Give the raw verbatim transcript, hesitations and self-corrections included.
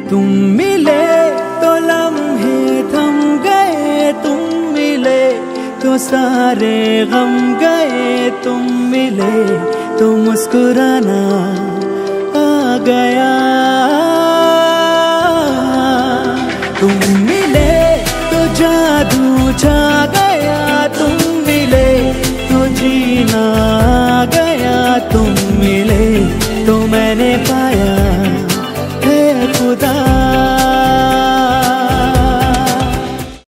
तुम मिले तो लम्हे थम गए, तुम मिले तो सारे गम गए, तुम मिले तो मुस्कुराना आ गया। तुम मिले तो जादू छा गया, तुम मिले तो जीना आ गया, तुम मिले तो मैंने पाया